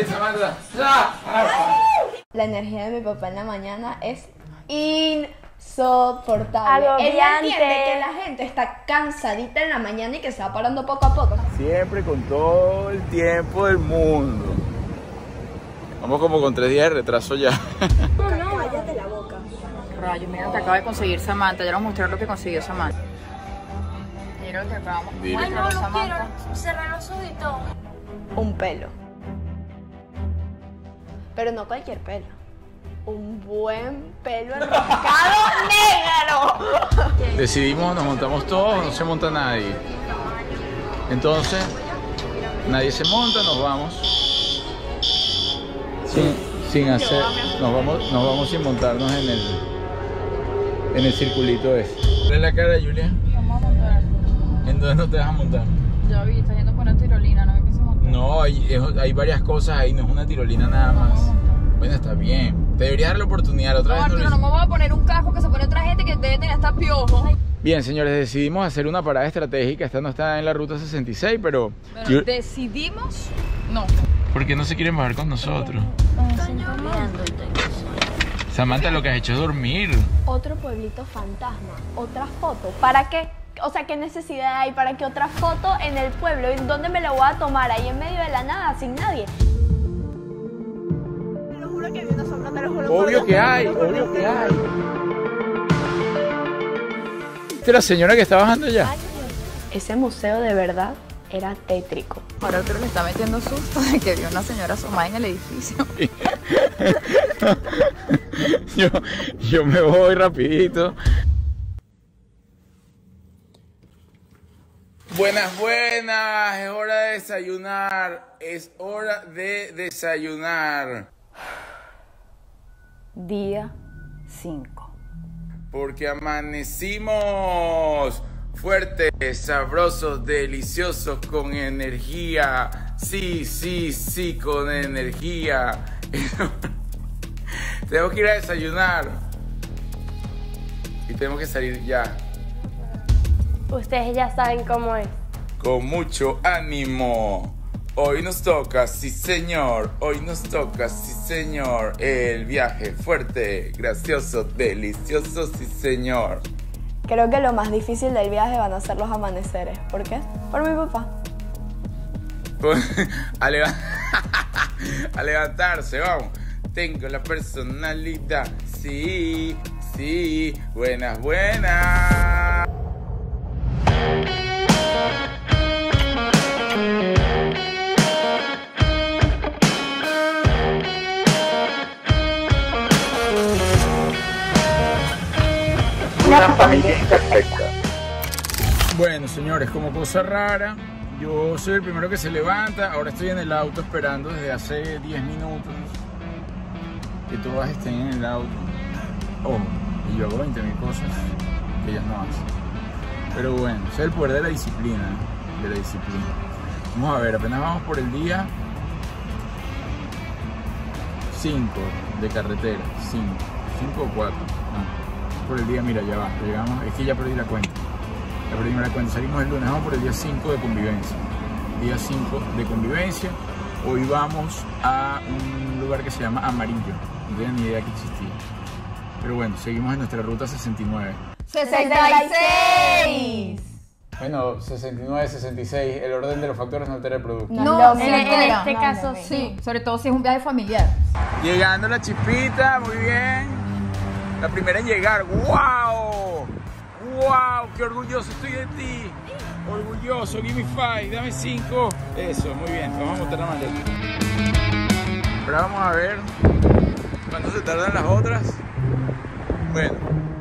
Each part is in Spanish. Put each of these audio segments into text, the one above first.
La energía de mi papá en la mañana es insoportable. Él entiende que la gente está cansadita en la mañana y que se va parando poco a poco. Siempre con todo el tiempo del mundo. Vamos como con 3 días de retraso ya. No, cállate la boca. Rayos, mira lo que acaba de conseguir Samantha. Ya les voy a mostrar lo que consiguió Samantha. Mira lo que acabamos de Ay, no, Samantha. quiero cerrar los ojos y todo. Un pelo. Pero no cualquier pelo. Un buen pelo enroscado negro. Decidimos, nos montamos todos, no se monta nadie. Entonces, nadie se monta, nos vamos. Sin hacer, nos vamos sin montarnos en el circulito ese. ¿Ves la cara, Julia? Vamos a montar. ¿En dónde no te vas a montar? Ya vi, está yendo por una tirolina, no me pienso montar. No, hay varias cosas ahí, no es una tirolina nada más. Bueno, está bien. Te deberías dar la oportunidad, la otra vez Arturo, no me voy a poner un casco que se pone otra gente que debe tener hasta piojo. Bien, señores, decidimos hacer una parada estratégica. Esta no está en la ruta 66, pero... Bueno, decidimos, no. ¿Por qué no se quieren bajar con nosotros? Samantha, lo que has hecho es dormir. Otro pueblito fantasma, otra foto. ¿Para qué? O sea, ¿qué necesidad hay para que otra foto en el pueblo? ¿En dónde me la voy a tomar? Ahí en medio de la nada, sin nadie. Te lo juro que vi una sombra, te lo juro. Obvio que hay, obvio que hay. ¿Esta es la señora que está bajando ya? Ese museo de verdad era tétrico. Ahora Arturo le está metiendo susto de que vio una señora asomada en el edificio. yo me voy rapidito. Buenas, buenas, es hora de desayunar, es hora de desayunar. Día 5. Porque amanecimos fuertes, sabrosos, deliciosos, con energía. Sí, sí, sí, con energía. Tenemos que ir a desayunar. Y tenemos que salir ya. Ustedes ya saben cómo es. Con mucho ánimo. Hoy nos toca, sí señor. Hoy nos toca, sí señor. El viaje fuerte, gracioso, delicioso, sí señor. Creo que lo más difícil del viaje van a ser los amaneceres. ¿Por qué? Por mi papá. A levantarse, vamos. Tengo la personalidad. Sí, sí. Buenas, buenas. Una familia imperfecta. Bueno, señores, como cosa rara, yo soy el primero que se levanta. Ahora estoy en el auto esperando desde hace 10 minutos que todas estén en el auto. Oh, y yo hago 20.000 cosas que ellas no hacen. Pero bueno, ese es el poder de la disciplina, Vamos a ver, apenas vamos por el día 5 de carretera. 5 o 4. No. Por el día, mira, ya va, llegamos, es que ya perdí la cuenta. Salimos el lunes, vamos por el día 5 de convivencia. Día 5 de convivencia. Hoy vamos a un lugar que se llama Amarillo. No tenía ni idea que existía. Pero bueno, seguimos en nuestra ruta 69. 66. Bueno, 69, 66, el orden de los factores no altera el producto. No, en este caso sí, sobre todo si es un viaje familiar. Llegando la chispita, muy bien. La primera en llegar, ¡wow! ¡Wow! ¡Qué orgulloso estoy de ti! Orgulloso, give me 5, dame 5. Eso, muy bien, vamos a montar la maleta. Ahora vamos a ver cuánto se tardan las otras. Bueno.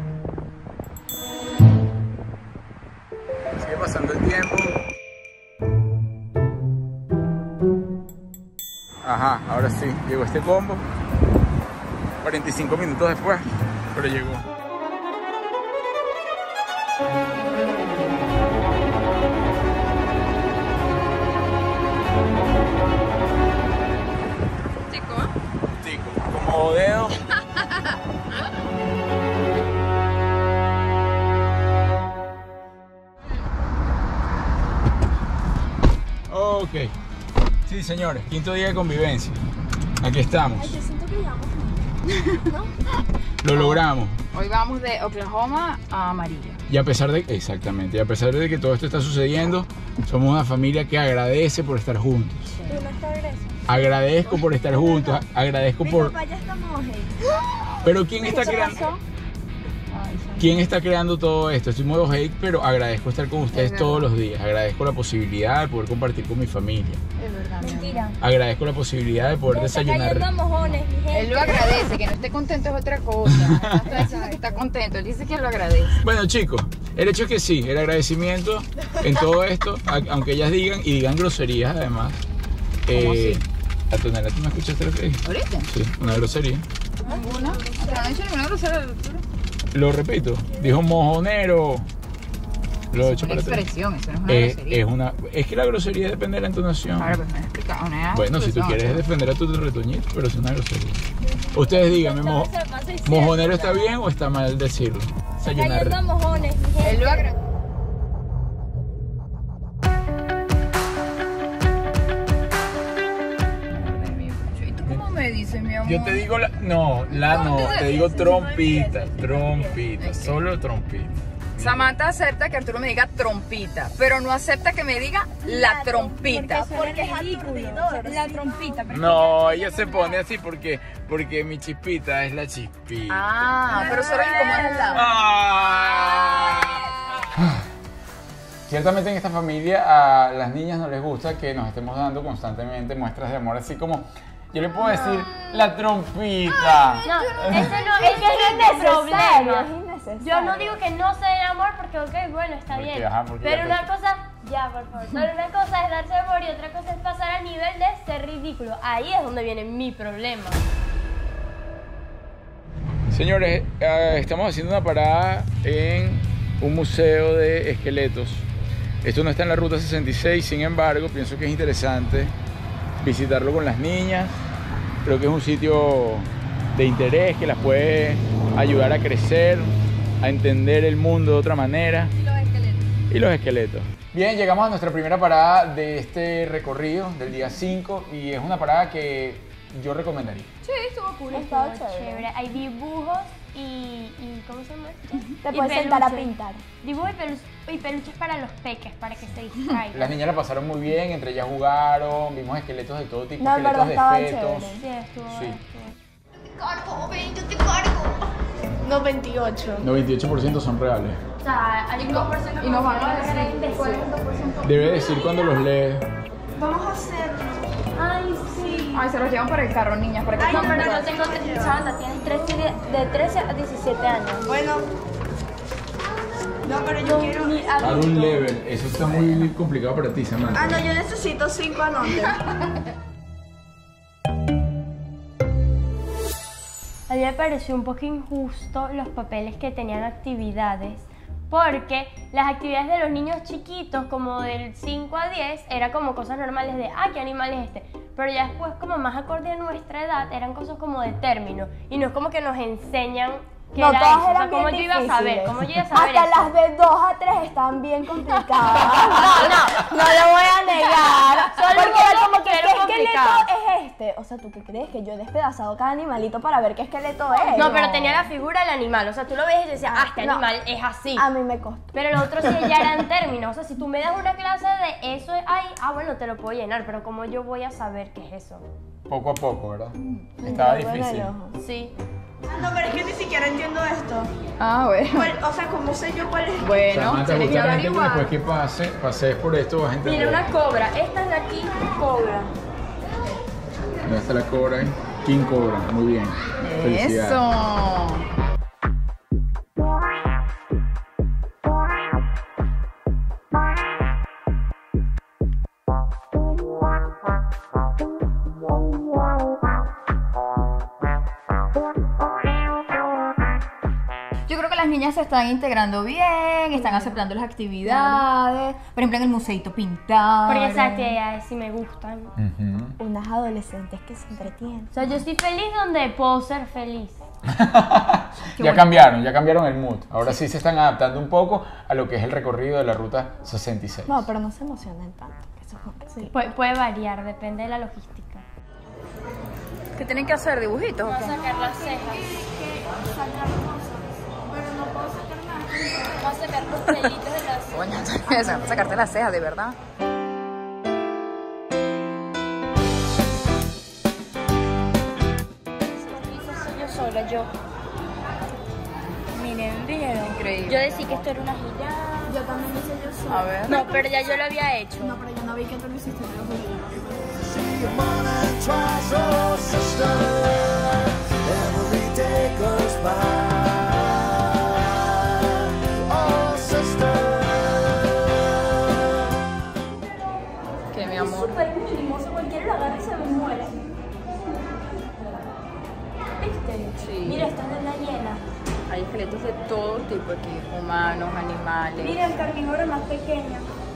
Sigue pasando el tiempo. Ajá, ahora sí, llegó este combo. 45 minutos después, pero llegó. Tico, como dedo. Ok, Sí, señores, quinto día de convivencia. Aquí estamos. Ay, yo siento que llevamos más, ¿no? Lo logramos. Hoy vamos de Oklahoma a Amarillo. Y a pesar de, exactamente, y a pesar de que todo esto está sucediendo, somos una familia que agradece por estar juntos. ¿Tú no estás regreso? Agradezco por estar juntos, agradezco Mi por... papá ya está moje. Pero ¿quién está creando? ¿Quién está creando todo esto? Estoy modo hate, pero agradezco estar con ustedes todos los días. Agradezco la posibilidad de poder compartir con mi familia. Es verdad. Mentira. Agradezco la posibilidad de poder desayunar. mojones, mi gente. Él lo agradece, que no esté contento es otra cosa. No está diciendo que está contento, él dice que lo agradece. Bueno, chicos, el hecho es que sí, el agradecimiento en todo esto, aunque ellas digan y digan groserías además. ¿Cómo así? Antonella, ¿tú me escuchaste lo que dije? ¿Ahorita? Sí, una grosería. ¿Ninguna? Pero no he dicho ninguna grosera de lectura. Lo repito, dijo mojonero. Lo he Es hecho una para atrás. expresión, eso no es una grosería. Es que la grosería depende de la entonación. Claro, pues me he explicado. Bueno, si tú quieres defender a tu retoñito, pero es una grosería. Ustedes díganme, ¿mojonero está bien o está mal decirlo? Desayunar. mojones, mi gente. Él lo agradece. ¿Y tú cómo me dices, mi amor? Yo te digo no, te digo trompita, solo trompita. Samantha acepta que Arturo me diga trompita, pero no acepta que me diga la trompita. Porque es aturdidor. La trompita. No, ella se pone así porque mi chispita es la chispita. Ah, pero solo incomoda el lado. Ciertamente en esta familia a las niñas no les gusta que nos estemos dando constantemente muestras de amor, así como yo le puedo decir la trompita. No, ese no es mi problema. Yo no digo que no se den amor porque, ok, bueno, está Porque, bien. ajá, porque Pero ya una cosa, ya, por favor. Pero una cosa es darse amor y otra cosa es pasar al nivel de ser ridículo. Ahí es donde viene mi problema. Señores, estamos haciendo una parada en un museo de esqueletos. Esto no está en la ruta 66, sin embargo, pienso que es interesante visitarlo con las niñas. Creo que es un sitio de interés que las puede ayudar a crecer, a entender el mundo de otra manera. Y los esqueletos. Bien, llegamos a nuestra primera parada de este recorrido del día 5 y es una parada que yo recomendaría. Sí, estuvo cool. Está chévere. Hay dibujos y ¿cómo se llama? Te puedes sentar a peluches. pintar. Dibujos y peluches para los peques, para que se distraigan. Las niñas la pasaron muy bien, entre ellas jugaron, vimos esqueletos de todo tipo, No, en esqueletos de verdad estaban fetos. chéveres. Sí, estuvo. Sí. Cargo, ven, yo te cargo. No, 28. 98% son reales. O sea, hay un 2% Y nos van a que era decir imbécil. cuál es el 2%. Debe decir cuando los lees. Vamos a hacerlo. Ay, sí. Ay, se los llevan para el carro, niñas, para que Ay, no, estén pero no juntas. tengo. Samantha, tienes de 13 a 17 años. Bueno. No, pero yo quiero. Dar un level, eso está muy complicado para ti, Samantha. Ah, no, yo necesito 5 anotes. A mí me pareció un poco injusto los papeles que tenían actividades, porque las actividades de los niños chiquitos, como del 5 a 10, era como cosas normales de, ¿qué animal es este? Pero ya después, como más acorde a nuestra edad, eran cosas como de término, y no es como que nos enseñan qué No, era todas eso. O sea, eran ¿cómo bien yo iba a saber? difíciles. ¿Cómo yo iba a saber Hasta eso? las de 2 a 3 están bien complicadas. No lo voy a negar. Solo Porque uno era como que, que ¿qué era esqueleto complicado. es este? O sea, ¿tú qué crees? Que yo he despedazado cada animalito para ver qué esqueleto es. No, pero tenía la figura del animal, o sea, tú lo ves y decías, este no. animal es así. A mí me costó. Pero los otros sí ya eran términos, o sea, si tú me das una clase de eso, bueno, te lo puedo llenar, pero ¿cómo yo voy a saber qué es eso? Poco a poco, ¿verdad? Estaba Bueno, difícil. el ojo. Sí. No, pero es que ni siquiera entiendo esto. Ah, bueno. O sea, ¿cómo sé yo cuál es? Bueno, Samantha, tienes que justamente averiguar. después que pases por esto vas a entender. Mira, una cobra, esta es de aquí, cobra. ¿Dónde está la cobra? King Cobra, muy bien. Felicidades. Eso. Yo creo que las niñas se están integrando bien, están aceptando las actividades. Por ejemplo, en el museito pintar. Porque esas actividades sí me gustan. Ujú. Unas adolescentes que se entretienen. O sea, yo estoy feliz donde puedo ser feliz. Ya cambiaron el mood. Ahora sí se están adaptando un poco a lo que es el recorrido de la ruta 66. No, pero no se emocionen tanto. Que Sí. Puede variar, depende de la logística. ¿Qué tienen que hacer? ¿Dibujitos o Vamos a qué? sacar las cejas. Sacar cosas, pero no puedo sacar nada. Vamos a sacar los pelitos de las cejas. Coño, se van a sacarte las cejas, de verdad. Yo sola, yo. Miren, ¿vieron? Increíble. Yo decía que esto era una gilada. Yo también hice yo sola. A ver. No, pero ya yo lo había hecho. No, pero yo no vi que tú lo hiciste. Your morning twice, oh sister, every day goes by. Oh sister. ¿Qué, mi amor? Súper mimoso, cualquiera lo agarra y se me muere. ¿Viste? Sí. Mira, esta es la hiena. Hay esqueletos de todo tipo aquí, humanos, animales. Mira, el carnívoro más pequeño.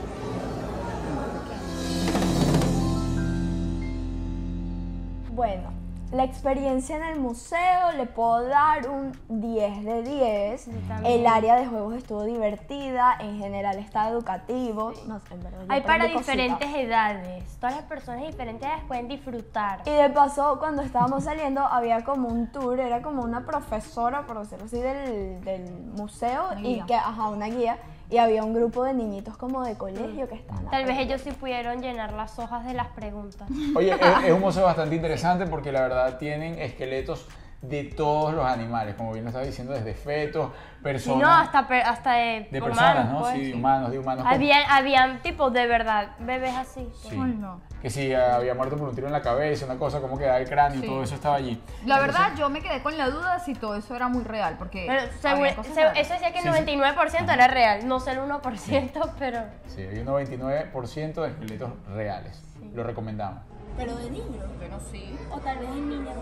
Bueno, la experiencia en el museo le puedo dar un 10 de 10. también. El área de juegos estuvo divertida, en general está educativo. No sé, en verdad, yo Hay para aprendí cositas. diferentes edades. Todas las personas de diferentes edades pueden disfrutar. Y de paso, cuando estábamos saliendo, había como un tour, era como una profesora, por decirlo así, del museo, Una y guía. que, ajá, una guía, y había un grupo de niñitos como de colegio que estaban Tal vez aprendiendo. ellos sí pudieron llenar las hojas de las preguntas. Oye, es un museo bastante interesante porque la verdad tienen esqueletos de todos los animales, como bien lo estaba diciendo, desde fetos, Y personas, no, hasta de de humanos, personas, ¿no? pues. Sí, de humanos. Habían tipo de verdad, bebés así. pues. Sí. Ay, no. Que si había muerto por un tiro en la cabeza, una cosa, cómo quedaba el cráneo, Sí. todo eso estaba allí. La verdad, yo me quedé con la duda si todo eso era muy real, porque Pero había cosas raras. eso decía que el Sí, sí. 99% era real, no sé el 1%, pero... Sí, hay un 99% de esqueletos reales. Lo recomendamos. Pero de niños. Bueno, sí. O tal vez en niños.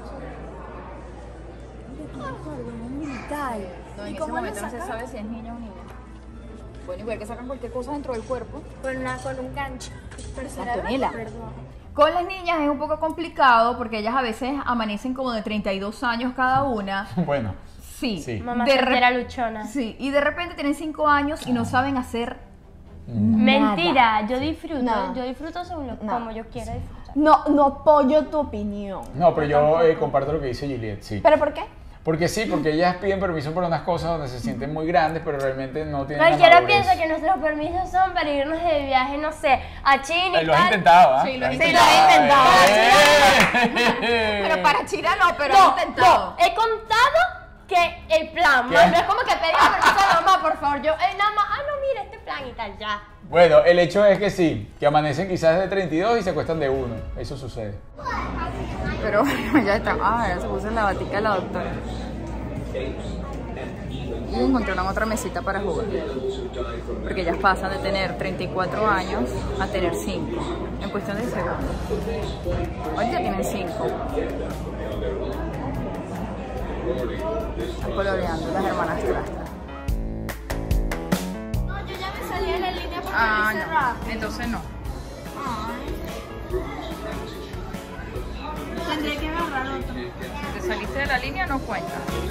Un militar. No, ¿Y en ese cómo lo momento no se sacan? sabe si es niño o niña. Bueno, igual que sacan cualquier cosa dentro del cuerpo. Con un gancho. Pero será Antonella. verdad, perdón. Con las niñas es un poco complicado porque ellas a veces amanecen como de 32 años cada una. Bueno, Sí. Sí. Mamá De soltera rep- luchona. Sí, y de repente tienen 5 años y no saben hacer. Mentira, yo disfruto, No. según No. como yo quiera disfrutar. No apoyo tu opinión. no, pero yo comparto lo que dice Juliet, sí. ¿Pero por qué? Porque sí, porque ellas piden permiso para unas cosas donde se sienten muy grandes, pero realmente no tienen la Cualquiera madurez. piensa que nuestros permisos son para irnos de viaje, no sé, a China y Lo has tal. intentado, ¿ah? Sí, lo he intentado. Pero para Chira no, pero No, he intentado. no, he contado que el plan, ¿Qué? no es como que pedí permiso a mamá, por favor, yo, nada más, no, mira este plan y tal, ya. Bueno, el hecho es que sí, que amanecen quizás de 32 y se acuestan de 1. Eso sucede. Pero bueno, ya está. Ah, ya se puso en la batica de la doctora. Y encontraron otra mesita para jugar. Porque ellas pasan de tener 34 años a tener 5. En cuestión de segundos. Ahorita tienen 5. Están coloreando las hermanas Trastra. No, yo ya me salí de la línea porque Ah, lo hice no. rápido. Entonces no. Tendré que agarrar otro. Si te saliste de la línea, no cuenta.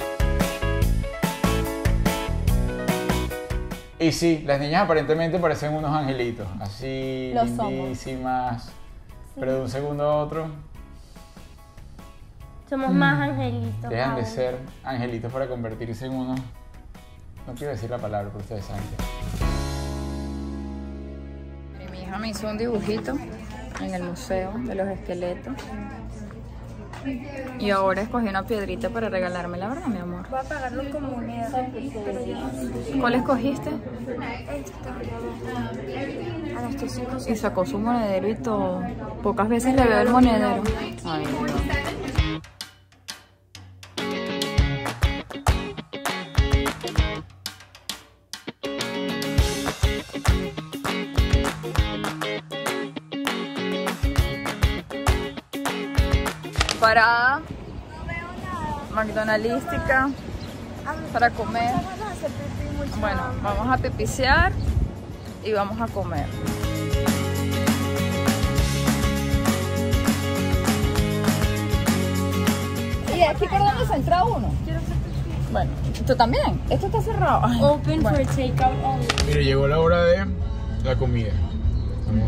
Y sí, las niñas aparentemente parecen unos angelitos, así Lo somos. lindísimas, pero de un segundo a otro Somos más angelitos. dejan de aún. ser angelitos para convertirse en unos, no quiero decir la palabra, pero ustedes saben que. Y mi hija me hizo un dibujito en el museo de los esqueletos. Y ahora escogí una piedrita para regalarme, la verdad, mi amor. Voy a pagarlo como moneda. Pero yo... ¿Cuál escogiste? Ahora estoy 5. Y sacó su monedero y todo. Pocas veces le veo el monedero. Ay, no. Parada McDonaldística para comer. Bueno, vamos a pipiciar y vamos a comer. ¿Y aquí por dónde se entra uno? Bueno, ¿tú también? Esto está cerrado. Ay, Open bueno. for takeout only. Mire, llegó la hora de la comida.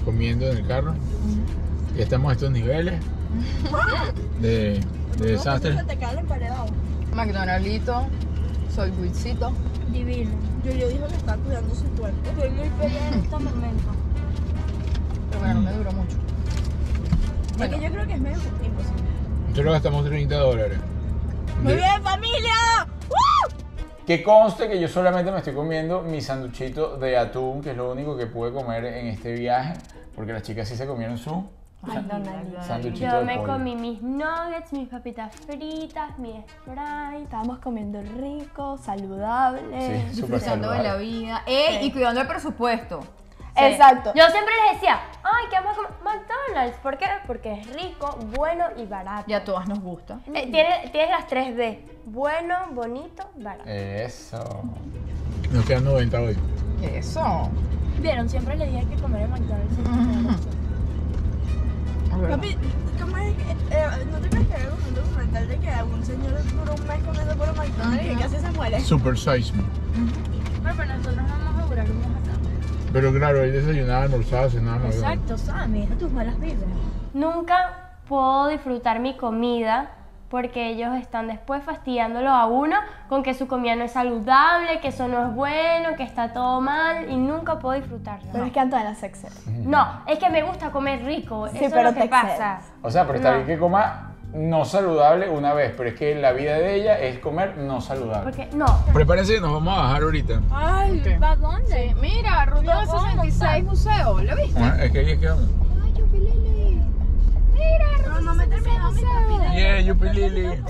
comiendo en el carro. Ya estamos a estos niveles de desastre. Se te cae el emparedado. McDonaldito, soy Luisito. Divino. Julio dijo que está cuidando su cuerpo. Estoy muy feliz en este momento. Pero bueno, no me duró mucho. Es que yo creo que es medio imposible. Nosotros gastamos $30. ¡Muy bien, familia! Que conste que yo solamente me estoy comiendo mi sanduchito de atún, que es lo único que pude comer en este viaje, porque las chicas sí se comieron su sanduchito Yo de me pollo. comí mis nuggets, mis papitas fritas, mi Sprite. Estábamos comiendo rico, saludable. Sí, súper Disfrutando de la saludable. vida. ¡Ey! Y cuidando el presupuesto. Exacto. Yo siempre les decía, ay, ¿qué vamos a comer? McDonald's. ¿Por qué? Porque es rico, bueno y barato. Y a todas nos gusta. Tienes las 3B. Bueno, bonito, barato. Eso. Nos quedan 90 hoy. Eso. Vieron, siempre le dije que comer en McDonald's. Papi, ¿cómo es que, ¿no te crees que hay un documental de que algún señor duró un mes comiendo por McDonald's y casi se muere? Super Size Me. Pero nosotros no vamos a durar un mes acá. Pero claro, ahí desayunaba, almorzaba, cenaba. Exacto, Sammy, tus malas vidas. Nunca puedo disfrutar mi comida porque ellos están después fastidiándolo a uno con que su comida no es saludable, que eso no es bueno, que está todo mal y nunca puedo disfrutarlo. Pero es que Antonella se excede. No, es que me gusta comer rico, Sí, eso es pero lo que te pasa. O sea, pero está No. bien que coma no saludable una vez, pero es que la vida de ella es comer no saludable. Porque, no. Prepárense, nos vamos a bajar ahorita. Ay, ¿para dónde? Sí, mira, Ruta 66 Museo, ¿lo viste? Es que ahí es que vamos. Ay, Yupilili. Mira, No me terminó mi papi. Yeah, Yupilili.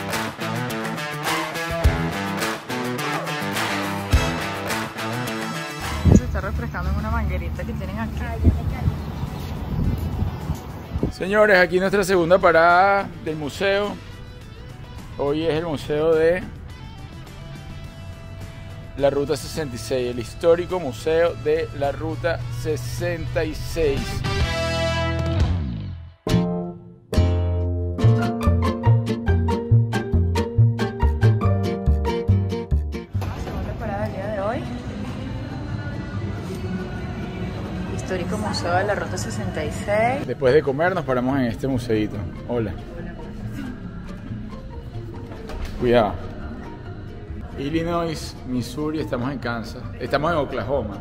Se está refrescando en una manguerita que tienen aquí. Señores, aquí nuestra segunda parada del museo. Hoy es el museo de la Ruta 66, el histórico museo de la Ruta 66. Segunda parada del día de hoy. Histórico Museo de la Ruta 66. Después de comer nos paramos en este museito. Hola. Cuidado. Illinois, Missouri, estamos en Kansas. Estamos en Oklahoma.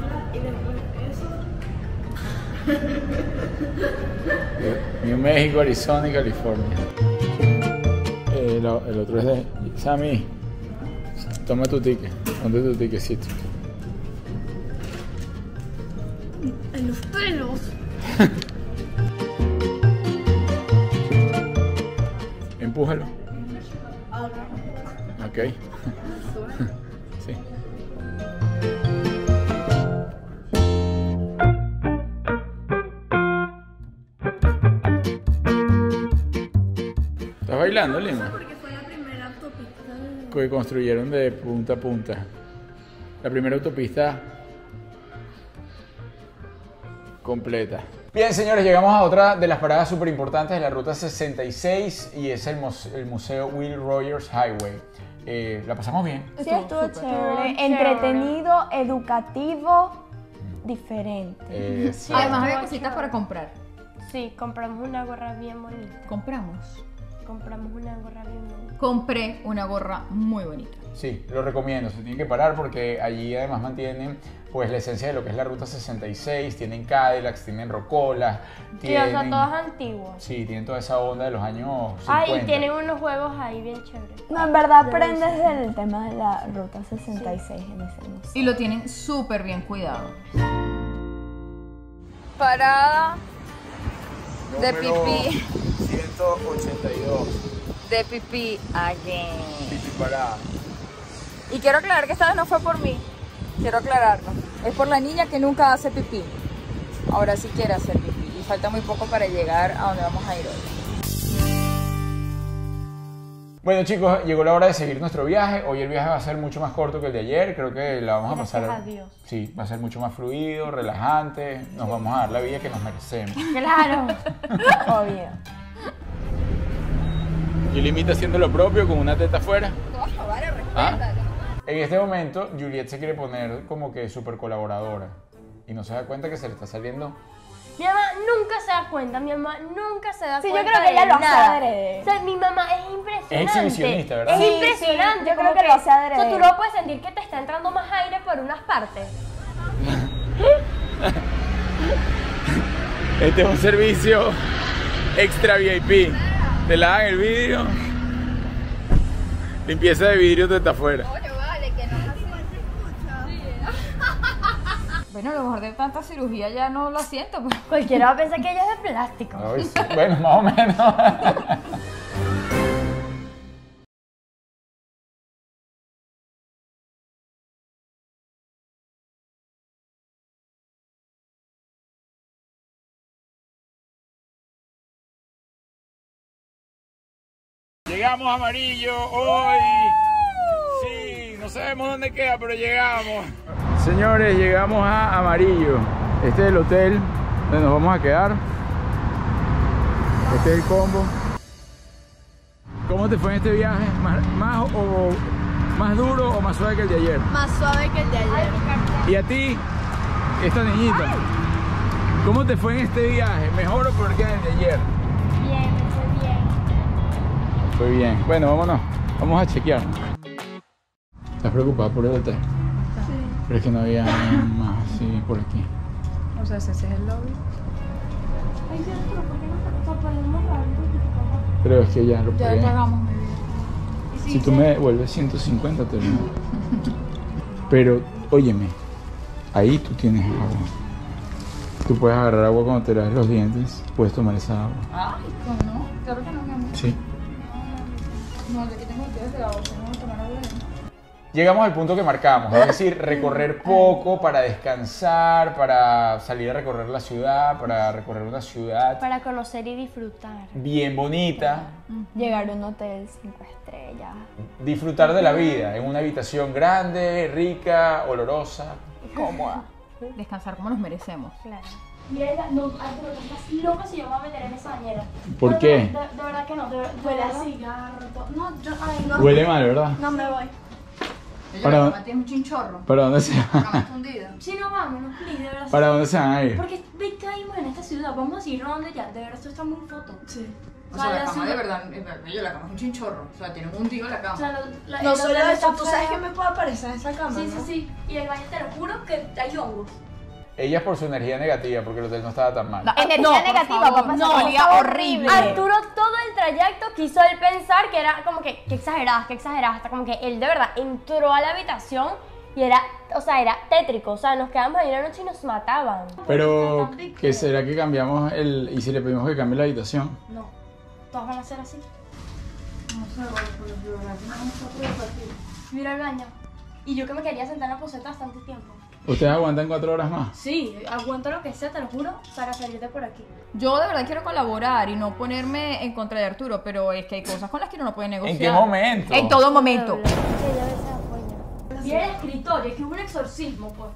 New México, Arizona y California. El otro es de Sammy. Toma tu ticket. Ponte tu ticketcito. En los pelos. Empújalo. Ok. Sí. ¿Estás bailando, Lima? Porque fue la primera autopista. Que construyeron de punta a punta. La primera autopista completa. Bien, señores, llegamos a otra de las paradas súper importantes de la Ruta 66 y es el Museo Will Rogers Highway. La pasamos bien. Sí, estuvo Estuvo chévere. chévere. Entretenido, educativo, diferente. Sí. Además había cositas para comprar. Sí, compramos una gorra bien bonita. Compramos. Compramos una gorra bien bonita. Compré una gorra muy bonita. Sí, lo recomiendo, se tienen que parar porque allí además mantienen pues la esencia de lo que es la Ruta 66, tienen Cadillacs, tienen Rocolas, Sí, tienen... o sea, todos antiguos. Sí, tienen toda esa onda de los años 50. Ah, y tienen unos juegos ahí bien chéveres. No, en verdad aprendes del tema de la Ruta 66 en ese museo. Y lo tienen súper bien cuidado. Parada de Número pipí. 182, De pipí again. pipí parada. Y quiero aclarar que esta vez no fue por mí. Quiero aclararlo. Es por la niña que nunca hace pipí. Ahora sí quiere hacer pipí. Y falta muy poco para llegar a donde vamos a ir hoy. Bueno, chicos, llegó la hora de seguir nuestro viaje. Hoy el viaje va a ser mucho más corto que el de ayer. Creo que la vamos a Gracias pasar. a Dios. Sí, va a ser mucho más fluido, relajante. Nos vamos a dar la vida que nos merecemos. Claro. Obvio. Y limita haciendo lo propio con una teta afuera. Vale, ¿Ah? En este momento, Juliet se quiere poner como que súper colaboradora. Y no se da cuenta que se le está saliendo Mi mamá nunca se da cuenta, mi mamá nunca se da Sí, yo cuenta. creo que ella de lo hace nada. adrede. O sea, mi mamá es impresionante. Es exhibicionista, ¿verdad? Es Sí, impresionante. sí, yo como creo que lo hace adrede. O sea, tú no puedes sentir que te está entrando más aire por unas partes. Este es un servicio extra VIP. Te lavan el vidrio. Limpieza de vidrio desde afuera. Bueno, a lo mejor de tanta cirugía ya no lo siento. Pues. Cualquiera va a pensar que ella es de plástico. Ay, sí. Bueno, más o menos. Llegamos a Amarillo hoy. Sí, no sabemos dónde queda, pero llegamos. Señores, llegamos a Amarillo. Este es el hotel donde nos vamos a quedar. Este es el combo. ¿Cómo te fue en este viaje? ¿Más duro o más suave que el de ayer? Más suave que el de ayer. Y a ti, esta niñita, ¿cómo te fue en este viaje? ¿Mejor o peor que el de ayer? Bien, me fue bien. Fue bien. Bueno, vámonos. Vamos a chequear. ¿Estás preocupada por el hotel? Sí. Pero es que no había más así por aquí. O sea, ese es el lobby. Ay, Dios, pero ¿por qué no podemos hablar un poquito? Pero es que ya lo Ya pagué. pagamos, mi vida. Si tú me devuelves 150 te lo doy. Pero, óyeme, ahí tú tienes agua. Tú puedes agarrar agua cuando te laves los dientes, puedes tomar esa agua. Ay, ¿cómo no? Claro que no, mi amor. Sí. No, aquí tengo ustedes de agua, tengo que tomar agua. Llegamos al punto que marcamos, es decir, recorrer poco para descansar, para salir a recorrer la ciudad, para recorrer una ciudad Para conocer y disfrutar. bien bonita, Llegar a un hotel 5 estrellas. disfrutar de la vida en una habitación grande, rica, olorosa. Cómoda. Descansar como nos merecemos. Claro. Mira, no, Arturo, tú estás loco si yo me voy a meter en esa bañera. ¿Por No, qué? no, de verdad que no. Huele a verdad. cigarro. No, yo, ay, no. Huele mal, ¿verdad? No me voy. Para- La cama tiene un chinchorro. ¿Para dónde se La cama van? escondida. Sí, no, vámonos, please, de verdad. ¿Para dónde se van a ir? Porque ve que caímos en esta ciudad, vamos a seguir rodando ya. De verdad, esto está muy foto. Sí. O sea, la Vale, cama sí. de verdad, la cama es un chinchorro. O sea, tiene un hundido la O cama. sea, No el solo hotel eso, está tú sabes feo. que me puede aparecer en esa cama. Sí, ¿no? sí, sí. Y el baño te lo juro que hay hongos. Ella es por su energía negativa, porque el hotel no estaba tan mal. Energía por negativa, favor, papá. no, esa olía cosa horrible. Arturo todo el trayecto quiso él pensar que era como que exageradas, hasta como que él de verdad entró a la habitación y era, o sea, era tétrico, o sea, nos quedamos ahí una noche y nos mataban. Pero, ¿qué será que cambiamos el... y si le pedimos que cambie la habitación? No, todos van a ser así. No sé, bueno, por lo general, no está todo partido. Mira el baño. Y yo que me quería sentar en la poseta bastante tiempo. ¿Ustedes aguantan 4 horas más? Sí, aguanto lo que sea, te lo juro, para salir de por aquí. Yo de verdad quiero colaborar y no ponerme en contra de Arturo, pero es que hay cosas con las que uno no puede negociar. ¿En qué momento? En todo momento. Sí, ella a veces apoya. Mira el escritorio, es que hubo un exorcismo, pues.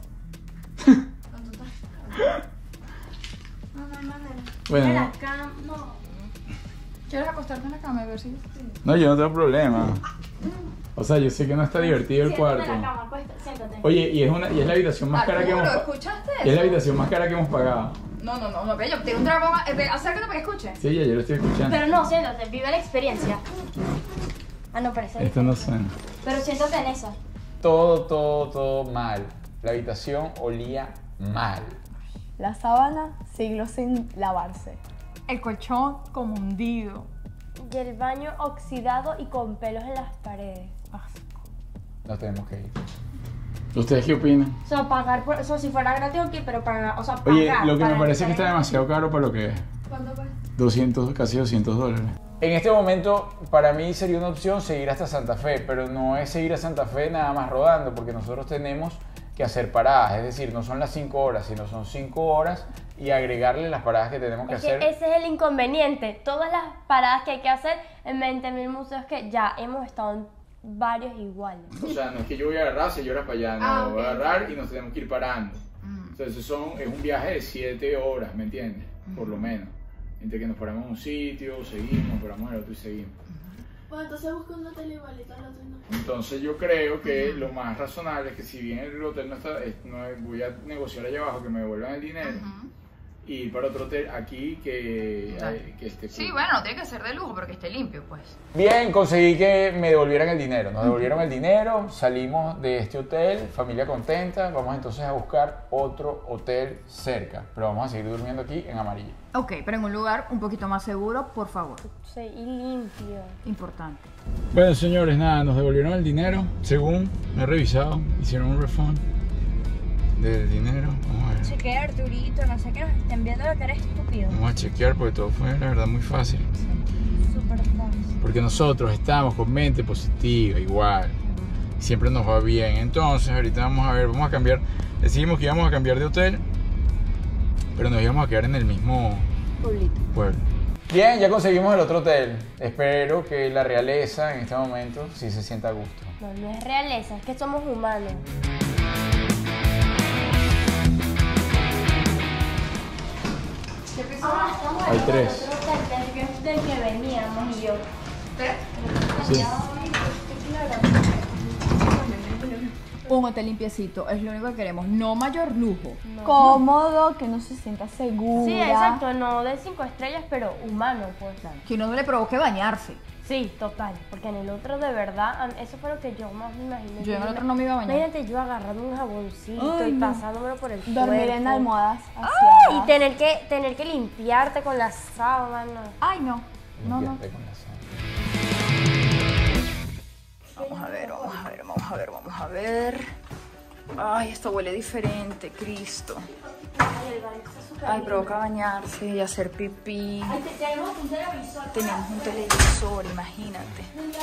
Bueno, Mira no, la cama, no. ¿Quieres acostarte en la cama y ver si...? no, yo no tengo problema. O sea, yo sé que no está divertido el Siéntate cuarto. en la cama, acuéstate, siéntate. Oye, y es la habitación más cara que hemos Arturo, pagado. ¿escuchaste Es la eso? habitación más cara que hemos pagado. No, pero yo tengo un dragón. Acércate para que escuche. Sí, ya yo lo estoy escuchando. Pero no, siéntate, vive la experiencia. Ah, no, parece. Esto no suena. Pero siéntate en esa. Todo mal. La habitación olía mal. La sábana, siglos sin lavarse. El colchón como hundido. Y el baño oxidado y con pelos en las paredes. Nos tenemos que ir. ¿Ustedes qué opinan? O sea, pagar por eso, si fuera gratis, ok, pero pagar, o sea, pagar. Oye, lo que me para parece es que está estar en- demasiado caro para lo que es. ¿Cuánto cuesta? 200, casi $200. En este momento, para mí sería una opción seguir hasta Santa Fe, pero no es seguir a Santa Fe nada más rodando, porque nosotros tenemos que hacer paradas, es decir, no son las 5 horas, sino son 5 horas y agregarle las paradas que tenemos que Es que hacer. ese es el inconveniente. Todas las paradas que hay que hacer en 20.000 museos que ya hemos estado en varios iguales. O sea, no es que yo voy a agarrar 6 horas para allá, no, voy a agarrar y nos tenemos que ir parando. Entonces es un viaje de 7 horas, ¿me entiendes? Por lo menos. Entre que nos paramos en un sitio, seguimos, paramos en el otro y seguimos. Bueno, entonces busca un hotel igualito al otro y no. Entonces yo creo que lo más razonable es que si bien el hotel no está, voy a negociar allá abajo que me devuelvan el dinero ir para otro hotel aquí que esté Sí, cool. bueno, no tiene que ser de lujo, pero que esté limpio, pues. Bien, conseguí que me devolvieran el dinero. Nos devolvieron el dinero, salimos de este hotel, familia contenta. Vamos entonces a buscar otro hotel cerca, pero vamos a seguir durmiendo aquí en Amarillo. Ok, pero en un lugar un poquito más seguro, por favor. Sí, y limpio. Importante. Bueno, señores, nada, nos devolvieron el dinero. Según me he revisado, hicieron un refund del dinero. Vamos a ver. Chequea, Arturito, no sé que nos estén viendo lo que eres estúpido. Vamos a chequear porque todo fue, la verdad, muy fácil. Súper fácil. Porque nosotros estamos con mente positiva, igual. Siempre nos va bien. Entonces, ahorita vamos a ver, vamos a cambiar. Decidimos que íbamos a cambiar de hotel, pero nos íbamos a quedar en el mismo pueblo. Bien, ya conseguimos el otro hotel. Espero que la realeza en este momento sí se sienta a gusto. No, no es realeza, es que somos humanos. Hay tres. Del que veníamos y yo. Sí. Un hotel limpiecito, es lo único que queremos. No mayor lujo. Cómodo, que no se sienta segura. Sí, exacto, no de 5 estrellas, pero humano, pues. Que no le provoque bañarse. Sí, total, porque en el otro de verdad, eso fue lo que yo más me imaginé. Yo en el otro no me iba a bañar. Imagínate yo agarrando un jaboncito Ay, y no. pasándomelo por el Dormir cuerpo. en almohadas Y hacia... tener que limpiarte con la sábana. Ay, no. No, no. Limpiarte con la sábana. Vamos a ver, vamos a ver, vamos a ver, vamos a ver. Ay, esto huele diferente, Cristo. Ay, provoca bañarse y hacer pipí. Tenemos un televisor. Tenemos un televisor, imagínate.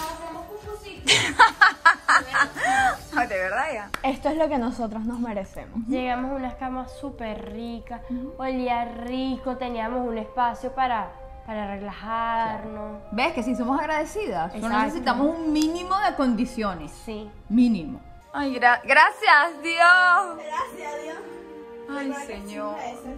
Ay, de verdad ya. Esto es lo que nosotros nos merecemos. Llegamos a unas camas súper ricas, olía rico, teníamos un espacio para relajarnos. ¿Ves que si somos agradecidas? Solo Exacto. necesitamos un mínimo de condiciones. Sí. Mínimo. Ay, gracias, Dios. Gracias, Dios. Ay, Señor.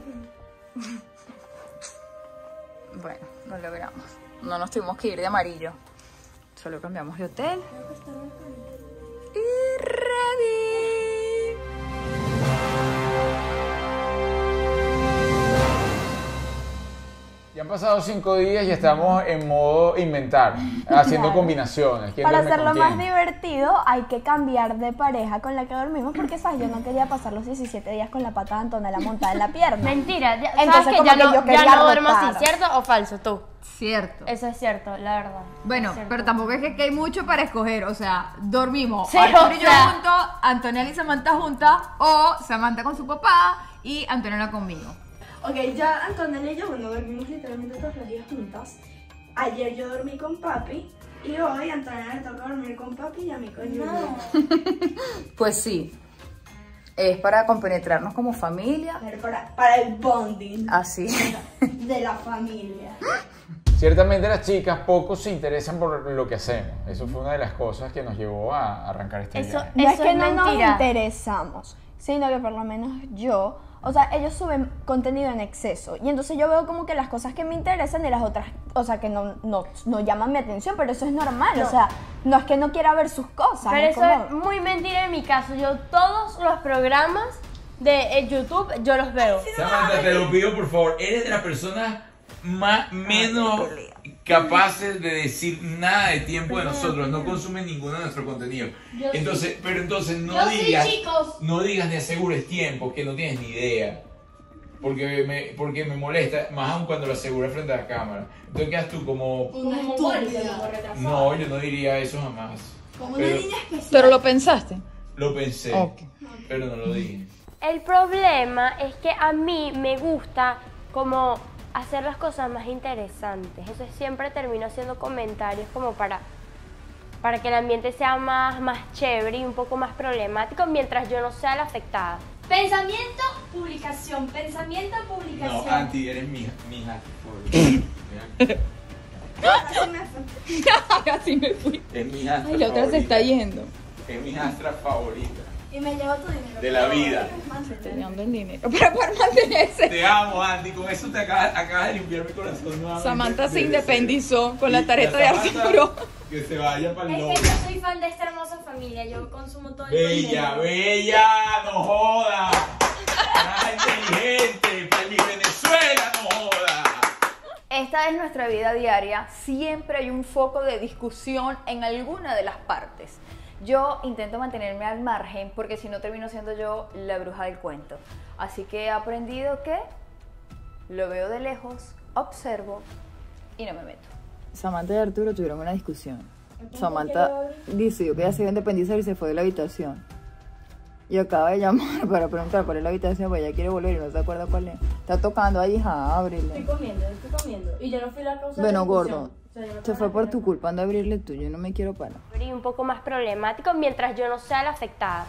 Bueno, lo logramos. No nos tuvimos que ir de amarillo. Solo cambiamos de hotel. Y ready. Ya han pasado 5 días y estamos en modo inventar, haciendo combinaciones. ¿Quién Para duerme hacerlo con más quién? divertido, hay que cambiar de pareja con la que dormimos porque, ¿sabes? Yo no quería pasar los 17 días con la pata de Antonella montada en la pierna. Mentira, ya, Entonces, sabes que como ya que no, yo ya quería no duermo así, rotar. ¿cierto o falso tú? Cierto. Eso es cierto, la verdad. Bueno, Es cierto. pero tampoco es que hay mucho para escoger. O sea, dormimos Sí, Arturo o y yo sea. juntos, Antonella y Samantha juntas, o Samantha con su papá y Antonella conmigo. Ok, ya Antonella y yo, bueno, dormimos literalmente todos los días juntas. Ayer yo dormí con papi y hoy a Antonella le toca dormir con papi y a mí con Julieta. Pues sí, es para compenetrarnos como familia. Pero para el bonding Así. de la familia. Ciertamente las chicas poco se interesan por lo que hacemos. Eso fue una de las cosas que nos llevó a arrancar este Eso, viaje. No es eso que es no nos mentira. interesamos, sino que por lo menos yo, o sea, ellos suben contenido en exceso y entonces yo veo como que las cosas que me interesan y las otras, o sea, que no llaman mi atención, pero eso es normal, o sea, no es que no quiera ver sus cosas. Pero es eso es como- muy mentira en mi caso. Yo todos los programas de YouTube, yo los veo. Samantha, te lo pido por favor. Eres de las personas menos capaces de decir nada de tiempo de nosotros. No consumen ninguno de nuestro contenido. Entonces no digas, no digas ni asegures tiempo, que no tienes ni idea. Porque me molesta, más aún cuando lo aseguré frente a la cámara. Entonces quedas tú como... No, yo no diría eso jamás. Pero lo pensaste. Lo pensé, Ok. pero no lo dije. El problema es que a mí me gusta como hacer las cosas más interesantes. Entonces siempre termino haciendo comentarios como para que el ambiente sea más chévere y un poco más problemático mientras yo no sea la afectada. Pensamiento, publicación. Pensamiento, publicación. No, Anti, eres mi hija favorita. Así me fui. Es mi hija Ay, la otra se está yendo. Es mi astra favorita Y me llevo tu dinero. de la vida. Se está llevando el dinero. Para poder mantenerse. Te amo, Andy. Con eso te acabas de limpiar mi corazón nuevamente. Samantha se Desde independizó con la Y tarjeta de Samantha, Arturo. Que se vaya para el Es lobo. que yo soy fan de esta hermosa familia. Yo consumo todo el Bella, bella, no joda. Nada inteligente para mi Venezuela. Esta es nuestra vida diaria, siempre hay un foco de discusión en alguna de las partes. Yo intento mantenerme al margen porque si no termino siendo yo la bruja del cuento. Así que he aprendido que lo veo de lejos, observo y no me meto. Samantha y Arturo tuvieron una discusión. Samantha decidió que ella se iba a independizar y se fue de la habitación. Y acaba de llamar para preguntar cuál es la habitación, porque ella quiere volver y no se acuerda cuál es. Está tocando ahí, hija, ábrele. Estoy comiendo. Y yo no fui la causa Bueno, de la gordo, discusión. O sea, yo no se estaba fue por de tu culpa, anda a abrirle tú, yo no me quiero parar. Y un poco más problemático mientras yo no sea la afectada.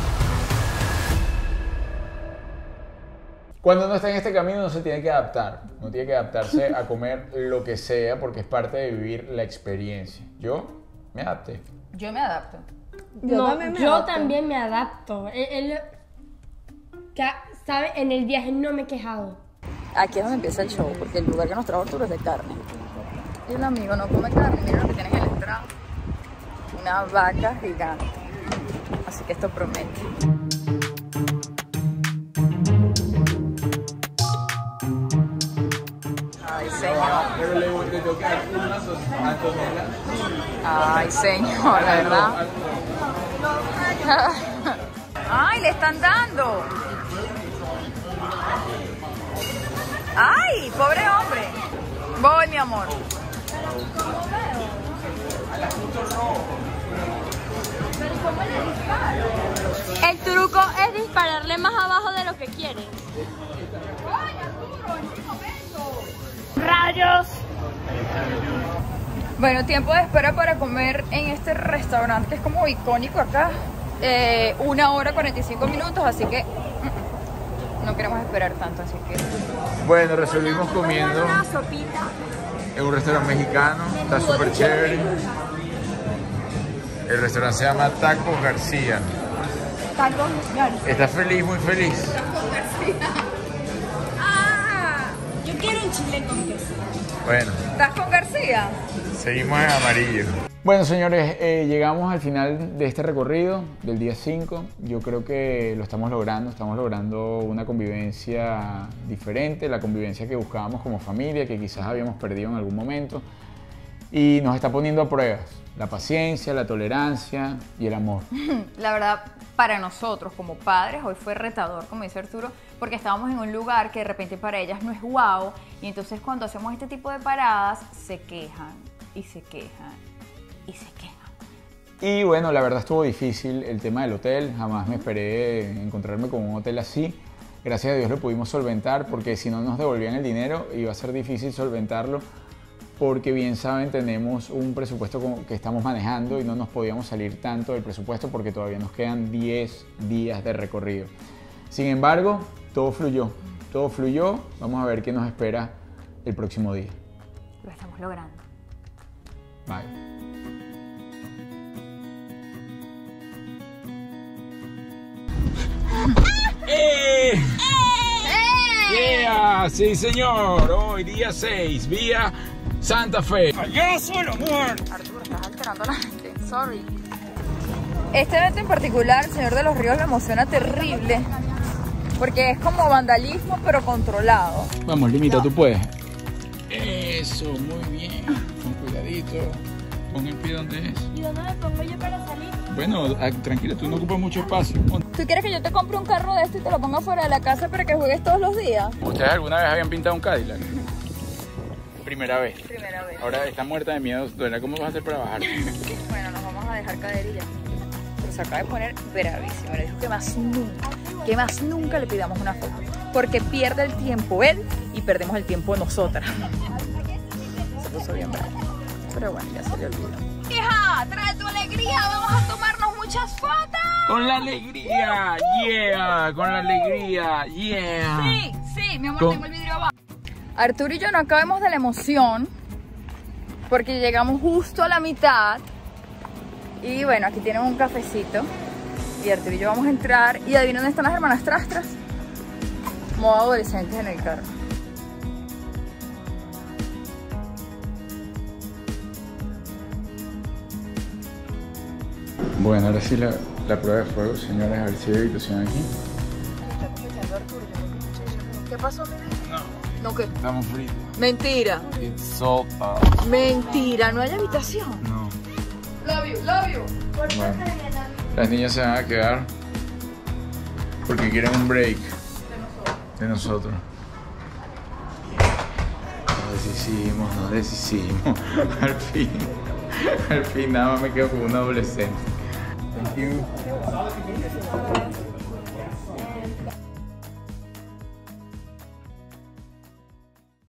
Cuando uno está en este camino no se tiene que adaptar, no tiene que adaptarse a comer lo que sea porque es parte de vivir la experiencia. Yo me adapté. Yo me adapto. Yo adapto. también me adapto. ¿Sabe? En el viaje no me he quejado. Aquí es donde empieza el show, porque el lugar que nos trajo Arturo es de carne. Y el amigo no come carne, miren lo que tienen en la entrada. Una vaca gigante. Así que esto promete. Ay, señor. Pero le toca unas a Antonella. Ay, señor, la verdad. Ay, le están dando. Ay, pobre hombre. Voy, mi amor. El truco es dispararle más abajo de lo que quieren. ¡Rayos! Bueno, tiempo de espera para comer en este restaurante que es como icónico acá. 1 hora 45 minutos, así que no queremos esperar tanto, así que... Bueno, resolvimos comiendo en un restaurante mexicano, está súper chévere. El restaurante se llama Taco García. Tacos García. Está feliz, muy feliz. Yo quiero un chile con queso. Bueno, ¿Estás con García? seguimos en amarillo. Bueno, señores, llegamos al final de este recorrido del día 5. Yo creo que lo estamos logrando una convivencia diferente, la convivencia que buscábamos como familia, que quizás habíamos perdido en algún momento. Y nos está poniendo a pruebas la paciencia, la tolerancia y el amor. La verdad, para nosotros como padres, hoy fue retador, como dice Arturo, porque estábamos en un lugar que de repente para ellas no es guau, y entonces cuando hacemos este tipo de paradas, se quejan, y se quejan, y se quejan. Y bueno, la verdad estuvo difícil el tema del hotel, jamás me esperé encontrarme con un hotel así. Gracias a Dios lo pudimos solventar, porque si no nos devolvían el dinero iba a ser difícil solventarlo, porque bien saben tenemos un presupuesto que estamos manejando y no nos podíamos salir tanto del presupuesto porque todavía nos quedan 10 días de recorrido. Sin embargo, todo fluyó, vamos a ver qué nos espera el próximo día. Lo estamos logrando. Bye. Yeah, sí señor, hoy día 6, vía Santa Fe. ¡Payaso el amor! Arturo, estás alterando a la gente, sorry. Este evento en particular, el Señor de los Ríos, me emociona terrible, porque es como vandalismo, pero controlado. Vamos, Limita, tú puedes. Eso, muy bien. Con cuidadito. Pon el pie donde es. ¿Y dónde me pongo yo para salir? Bueno, tranquila, tú no ocupas mucho espacio. ¿Tú quieres que yo te compre un carro de esto y te lo ponga fuera de la casa para que juegues todos los días? ¿Ustedes alguna vez habían pintado un Cadillac? Primera vez. Primera vez. Ahora está muerta de miedo. ¿Cómo vas a hacer para bajar? Bueno, nos vamos a dejar caer y ya. Pero se acaba de poner bravísimo. Le dijo que más nunca le pidamos una foto. Porque pierde el tiempo él y perdemos el tiempo nosotras. Se puso bien bravo. Pero bueno, ya se le olvidó. Hija, trae tu alegría, vamos a tomarnos muchas fotos. Con la alegría, yeah, con la alegría, yeah. Sí, mi amor, tengo el vidrio abajo. Arturo y yo no acabamos de la emoción porque llegamos justo a la mitad. Y bueno, aquí tienen un cafecito. Y Arturo y yo vamos a entrar. Y adivinen dónde están las hermanas Trastras. Modo adolescentes en el carro. Bueno, ahora sí la prueba de fuego, señores, a ver si hay habitación aquí. ¿Qué pasó, mi vida? No como que... Estamos fritos. Mentira. It's so far. Mentira, no hay habitación. No. Love you, love you. Bueno, las niñas se van a quedar porque quieren un break de nosotros. Nos deshicimos. Al fin nada más me quedo con un adolescente. Thank you.